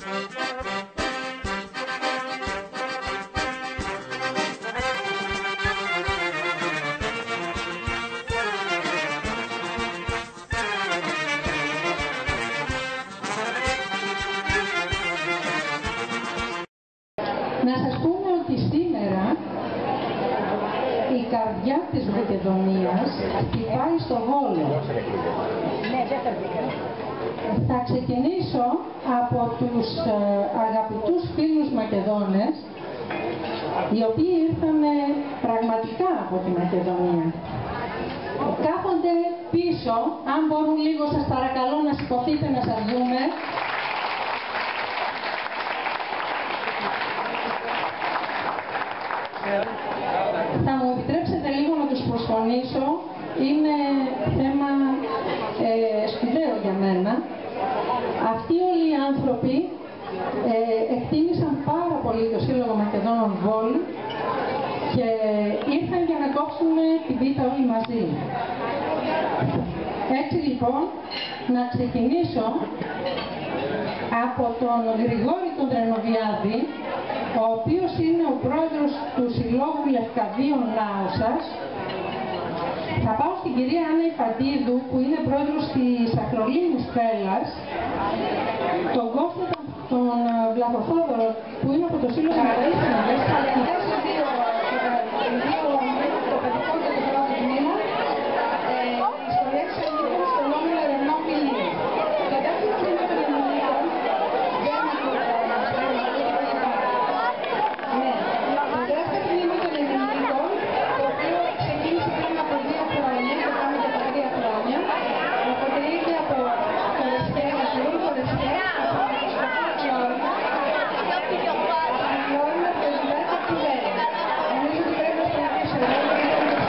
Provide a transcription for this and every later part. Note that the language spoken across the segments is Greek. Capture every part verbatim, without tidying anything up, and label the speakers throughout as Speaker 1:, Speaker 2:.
Speaker 1: Να σας πούμε ότι σήμερα η καρδιά της Μακεδονίας χτυπάει στο Βόλο. Θα ξεκινήσω από τους αγαπητούς φίλους Μακεδόνες, οι οποίοι ήρθαν πραγματικά από τη Μακεδονία. Κάθονται πίσω, αν μπορούν λίγο σας παρακαλώ να σηκωθείτε να σας δούμε. Θα μου επιτρέψετε λίγο να τους προσφωνήσω, είναι θέμα ε, σπουδαίο για μένα. Αυτοί όλοι οι άνθρωποι ε, εκτίμησαν πάρα πολύ το Σύλλογο Μακεδόνων Βόλ και ήρθαν για να κόψουν την πίτα όλοι μαζί. Έτσι λοιπόν, να ξεκινήσω από τον Γρηγόρη τον Τρενοβιάδη, ο οποίος είναι ο πρόεδρος του Συλλόγου Λευκαδίων Νάουσας. Θα πάω στην κυρία Άννα Ιφαντίδου, που είναι πρόεδρος της Ακρολίμνης Πέλλας, τον Κώστα τον Βλαχοθόδωρο, που είναι από το Σύλλογο Μαρίσινες, αλλά και δύο το παιδικό και το πρώτο τμήμα, ιστορίες ανήκουν στο νόμο Ερενό Πηλίου. Το δεύτερο τμήμα των Ελληνικών, γέρμα του Ναι, το δεύτερο τμήμα των Ελληνικών, το οποίο ξεκίνησε πριν από δύο χρόνια, και πάμε για τα τρία χρόνια, αποτελείται από χορευτές, ασχολούν χορευτές, από Φλόρνα, Φλόρνα, Φλόρνα και Τιβέρια. Νομίζω ότι πρέπει να σταματήσω εδώ, γιατί δεν είναι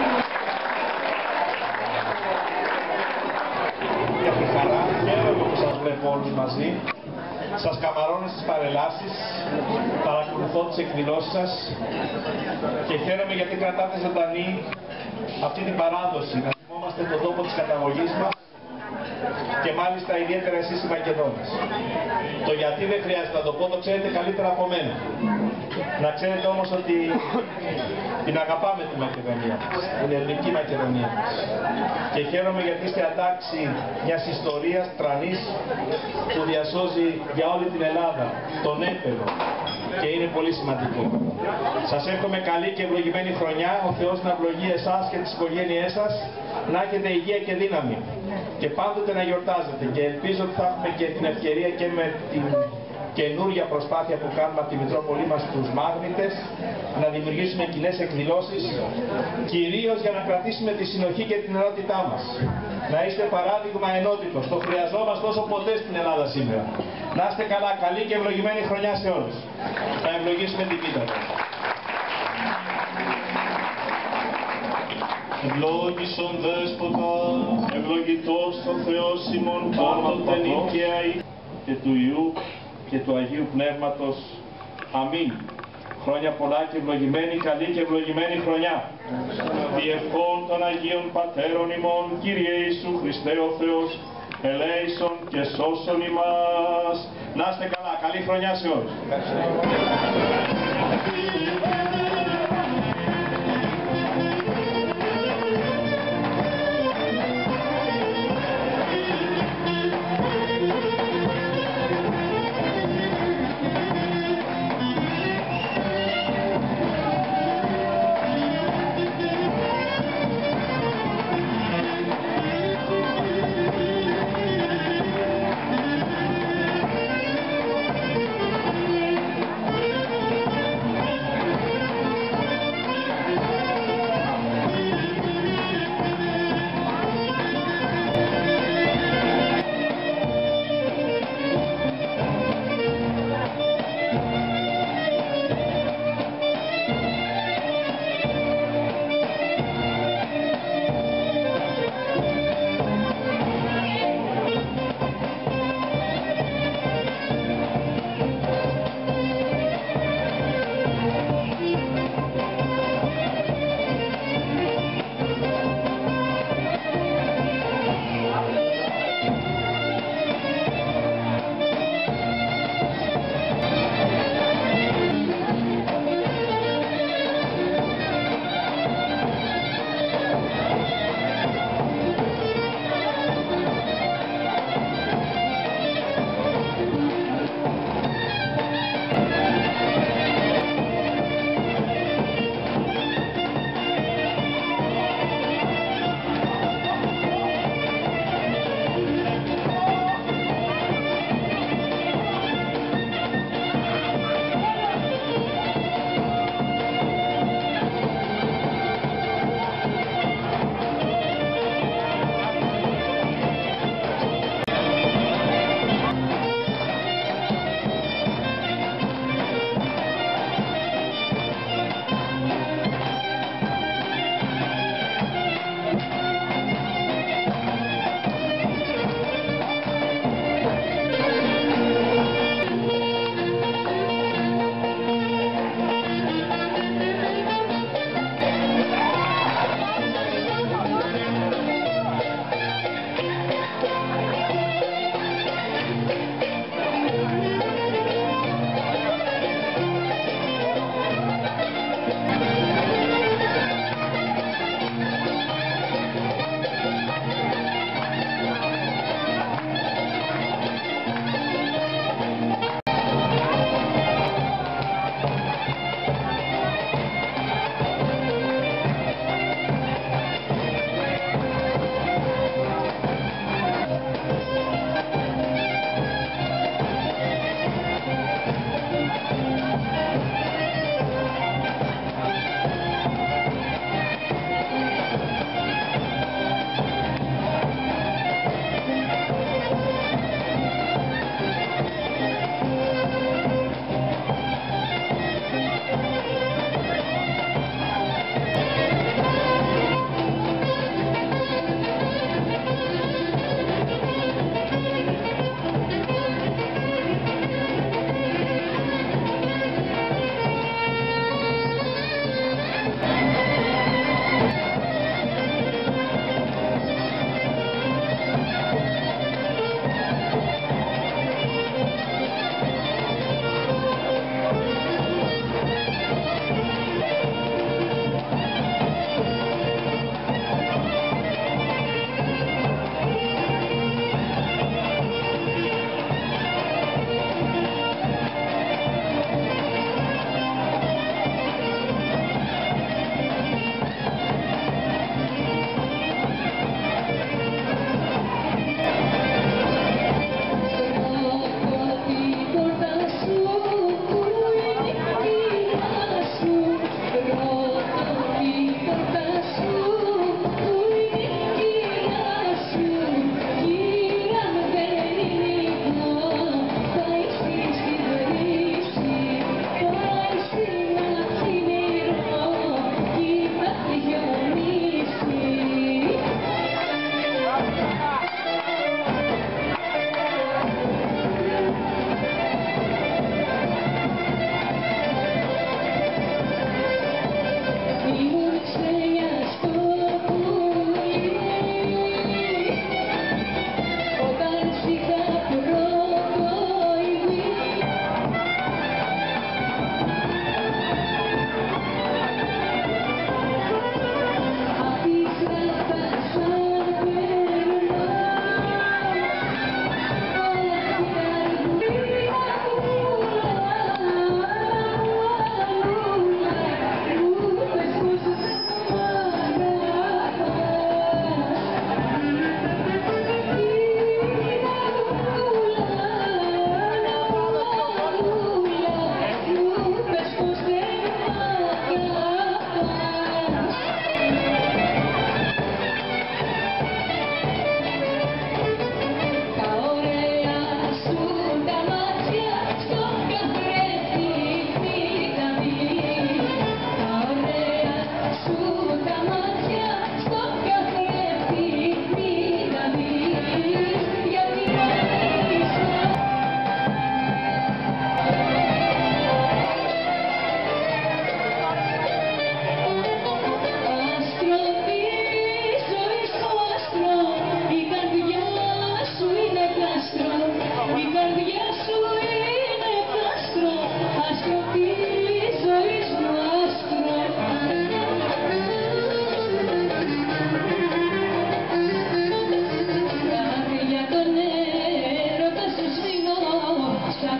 Speaker 2: Για τη χαρά, χαίρομαι που σας βλέπω όλους μαζί. Σας καμαρώνω στις παρελάσεις, παρακολουθώ τις εκδηλώσεις σας και χαίρομαι γιατί κρατάτε ζωντανή αυτή την παράδοση, να θυμόμαστε τον τόπο της καταγωγής μας και μάλιστα ιδιαίτερα εσείς οι Μακεδόνες. Το γιατί δεν χρειάζεται να το πω, το ξέρετε καλύτερα από μένα. Να ξέρετε όμως ότι την αγαπάμε τη Μακεδονία μας, την ελληνική Μακεδονία μας. Και χαίρομαι γιατί είστε ατάξει μιας ιστορίας τρανής που διασώζει για όλη την Ελλάδα τον έπαινο. Και είναι πολύ σημαντικό. Σας εύχομαι καλή και ευλογημένη χρονιά, ο Θεός να ευλογεί εσάς και τις οικογένειές σας, να έχετε υγεία και δύναμη και πάντοτε να γιορτάζετε, και ελπίζω ότι θα έχουμε και την ευκαιρία και με την καινούργια προσπάθεια που κάνουμε από τη Μητρόπολη μας τους Μάγνητες να δημιουργήσουμε κοινές εκδηλώσεις, κυρίως για να κρατήσουμε τη συνοχή και την ενότητά μας. Να είστε παράδειγμα ενότητος, το χρειαζόμαστε όσο ποτέ στην Ελλάδα σήμερα. Να είστε καλά, καλή και ευλογημένη χρονιά σε όλους. Θα ευλογήσουμε την πίτα μας.
Speaker 3: Ευλόγησον Δέσποτα, ευλογητός ο Θεός ημών πάντοτε νικαίοι και του Υιού και του Αγίου Πνεύματος. Αμήν. Χρόνια πολλά και ευλογημένη, καλή και ευλογημένη χρονιά. Διευχών των Αγίων Πατέρων ημών, Κύριε Ιησού Χριστέ ο Θεός, ελέησον και σώσον ημάς. Να είστε καλά, καλή χρονιά σε όλους.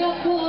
Speaker 4: Λευκό